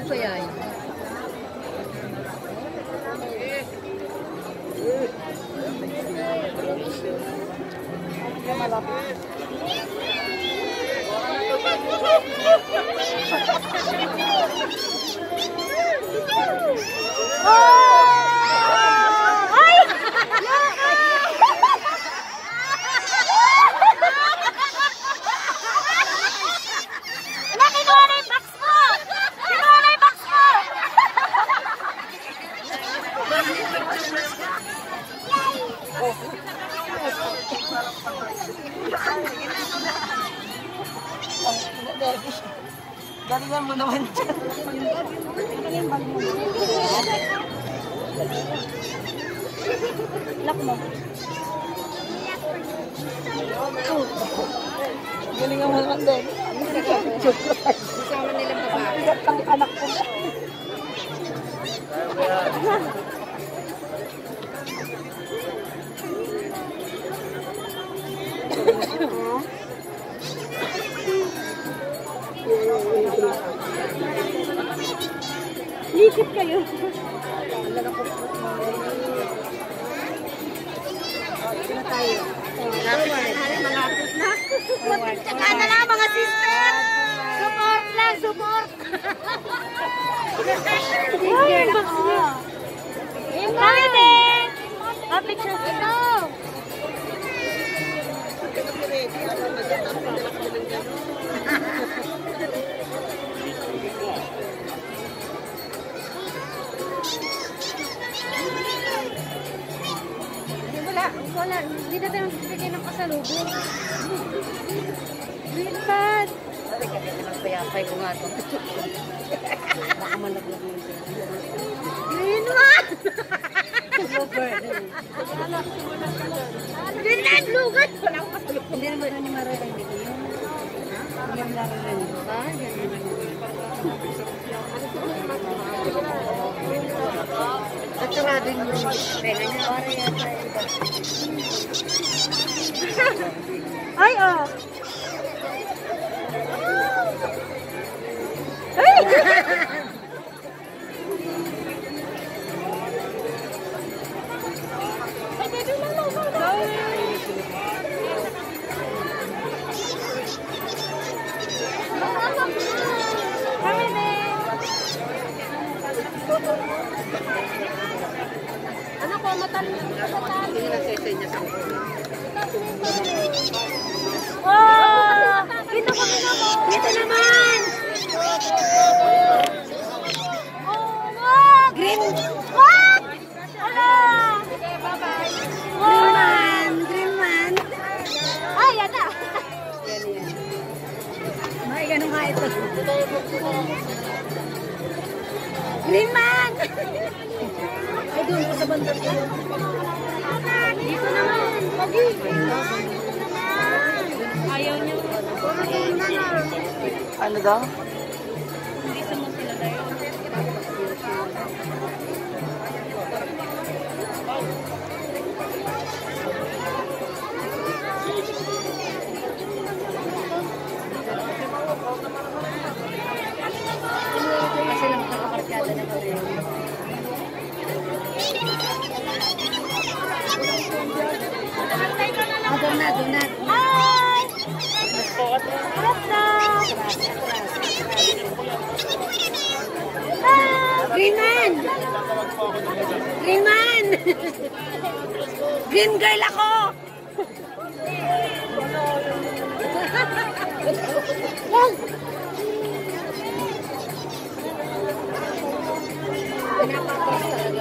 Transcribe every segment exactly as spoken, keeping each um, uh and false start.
kaya yun? Galingan mo naman dyan. Lock mo. Galingan mo naman din. Kasama nilang babae. Ang anak ko. Likit kayo. Ano tayo? Malapit na. Tsaka na lang mga sister. Support lang, support. Ay, box niya. Kami din. Ah, picture ito. Wala, hindi na tayo magbibigay ng pasalubong. Green pad! Payapay ko nga ito. Baka malaglag mo ito. Green pad! Green pad! Lugat! Walang pasalubong. Hindi naman ito ni Maroy. Hindi yung laralan. Ha? At sarado yung pera niya. Para yata ito. Ay, oh! Ay! Ay, baby, lalo, lalo. Kami din. Ano ko, matalim. Hindi na sa isa niya sa Wow! Dito kami naman! Dito naman! Oh, wow! Green! What? Ala! Bye-bye! Green man! Green man! Ay, yata! Ay, ganun nga ito. Green man! Ay, doon ko sa banda. Dito naman! Pagi! Ayaw niya. Ano daw? Hindi sa mo sila tayo. Kasi lang nakakakarkada na kami. Ah, doon na, doon na. Hi! Basta! Green man! Green man! Green girl ako! Yan! Pinapakos talaga.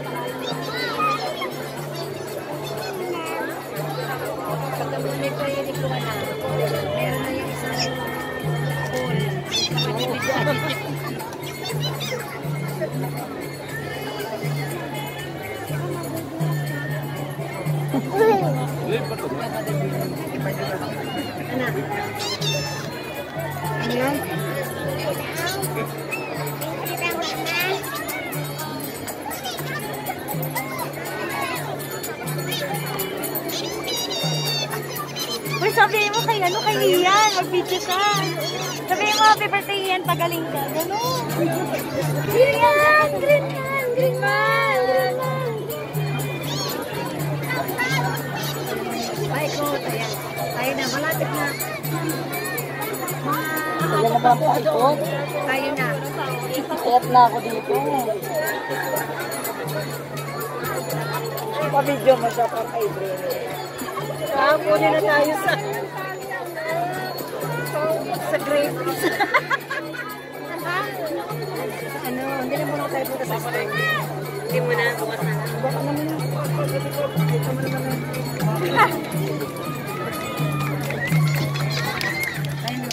Pagkabulit ko yung ikuha na, meron na yung isang bowl. Ano yan? Uy, sa sabihin mo kay ano, kay Ian. Mag-video ka. Sabihin mo, happy birthday Ian, pagaling ka. Gano'n. Green man! Green man! Green man! Ay, ko, ayan. Tayo na, malapit na. Wala na ba ang ikot? Tayo na. Kayat na ako dito. Pa-video mo siya para kay Bren. Kakunin na tayo sa sa grapes. Ano, hindi na muna tayo punta sa store. Hindi mo na, bukas na. Baka naman na. Ito mo naman. Tayo na.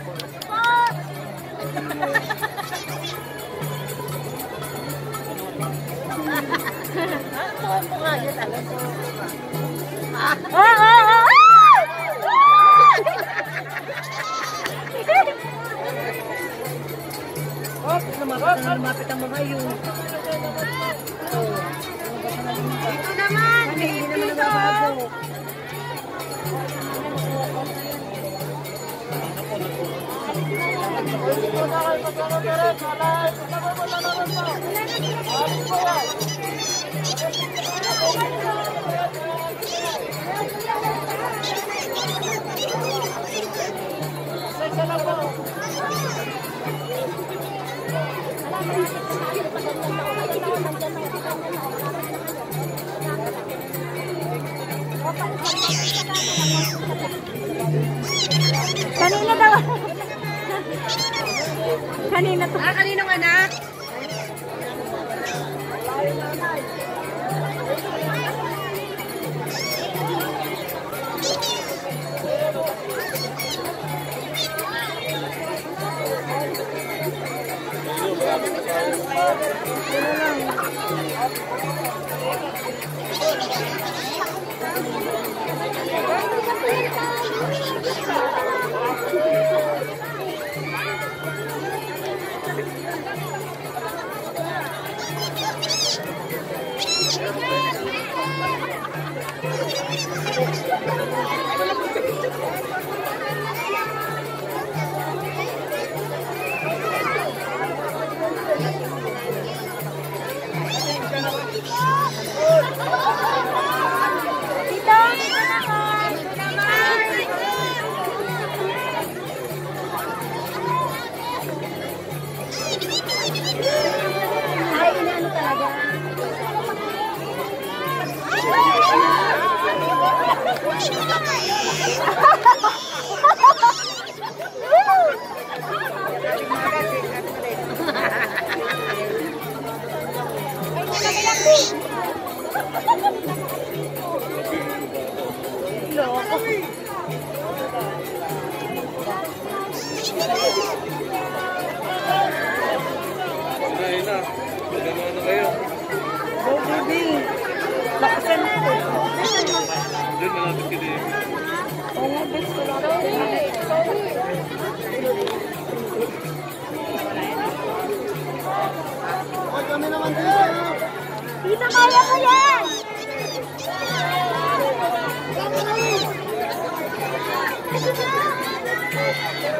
Ah, ah, ah! Oh, lumapit na lumapit ang mga yun. Ito naman! Hindi naman nababago. Kanina daw. Kanina to. Ah, kaninong anak? Ay, inaano talaga. Ayun na. Magano na kayo. Go, baby. Lakasan ko. Doon na natin kini. Oo nga, best ko lang. Tita, kaya ko yan! Thank you.